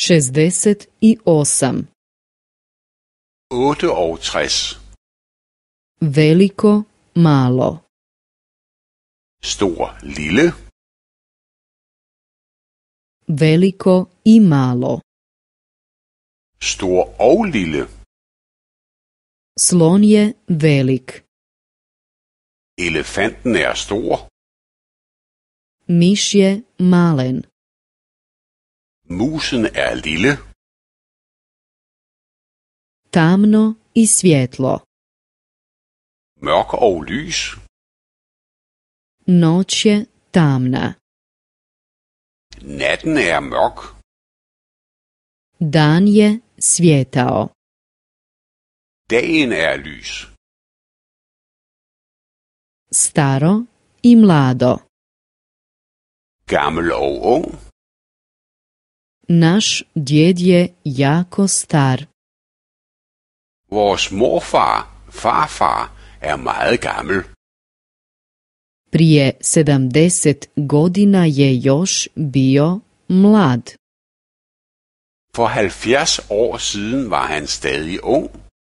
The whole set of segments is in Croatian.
68. 68. Veliko, malo. Stor, lille. Veliko i malo. Stor og lille. Slon je velik. Elefanten er stor. Miš je malen. Musen er lille. Tamno i svjetlo. Mørk og lys. Noć je tamna. Natten er mørk. Dan je svjetao. Dagen er lys. Staro i mlado. Gammel og ung. Naš djed je jako star. Vores morfar, farfar, er meget gammel. Prije 70 godina je još bio mlad. For 70 år siden var han stadig ung.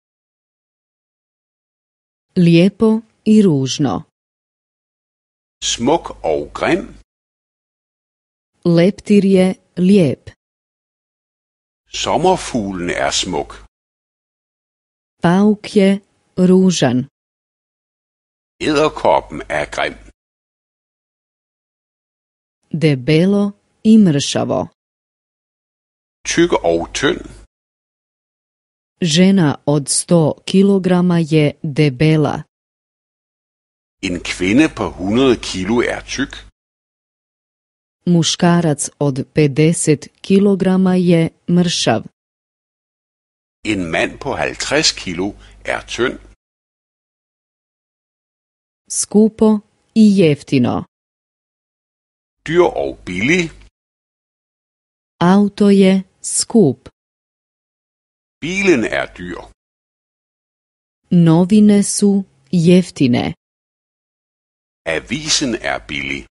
Lijepo i ružno. Smuk og grim. Leptir je lijep. Sommerfuglen er smuk. Pauk je ružan. Edderkoppen er grim. Debelo i mršavo. Tyk og tynd. Žena od 100 kilograma je debela. En kvinde på 100 kilo er tyk. Muškarac od 50 kilograma je mršav. En mand på 50 kilo er tynd. Skupo i jeftino. Dyr og billig. Auto je skup. Bilen er dyr. Novine su jeftine. Avisen er billig.